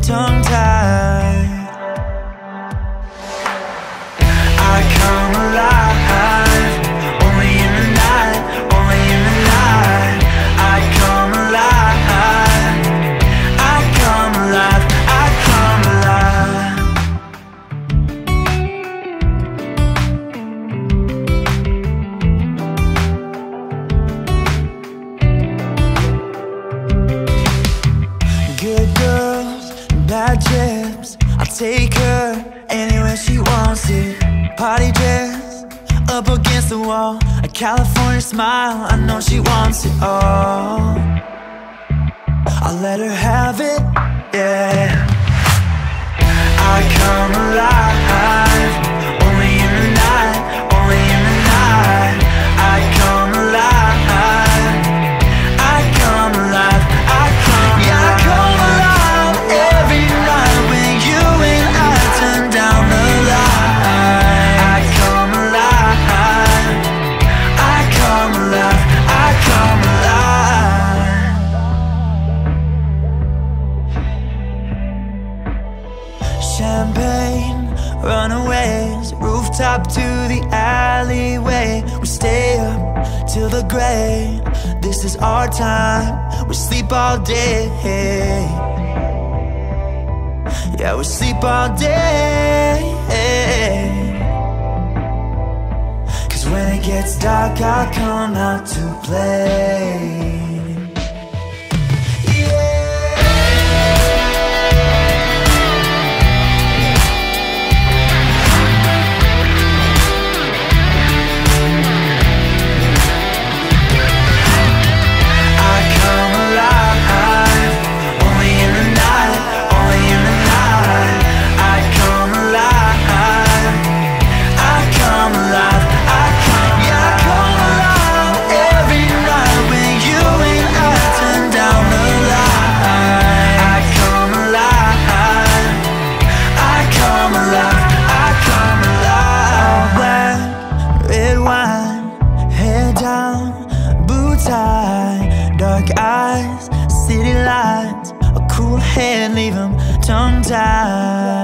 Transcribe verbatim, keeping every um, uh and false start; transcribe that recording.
tongue-tied. I come alive, only in the night, only in the night. I come alive, I come alive, I come alive. Good girls, bad trips, I'll take her anywhere she wants it. Party dress, up against the wall, a California smile, I know she wants it all. I'll let her have it, yeah. I come alive, only in the night, only in the night. I come alive, I come alive, I come alive. Yeah, I come alive every night when you and I turn down the light. I come alive, I come alive, I come alive. Champagne, runaways, rooftop to the alleyway. We stay up till the gray. This is our time, we sleep all day. Yeah, we sleep all day. Cause when it gets dark, I come out to play. Dark eyes, city lights, a cool head, leave 'em tongue-tied.